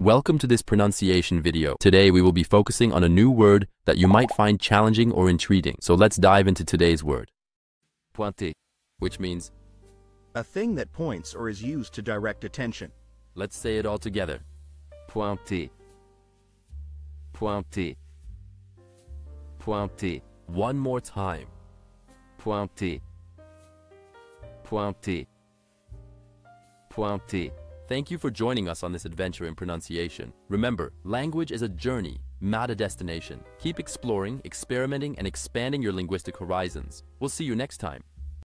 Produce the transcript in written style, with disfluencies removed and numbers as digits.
Welcome to this pronunciation video. Today we will be focusing on a new word that you might find challenging or intriguing. So let's dive into today's word. Pointer, which means a thing that points or is used to direct attention. Let's say it all together. Pointer. Pointer. Pointer. One more time. Pointer. Pointer. Pointer. Thank you for joining us on this adventure in pronunciation. Remember, language is a journey, not a destination. Keep exploring, experimenting, and expanding your linguistic horizons. We'll see you next time.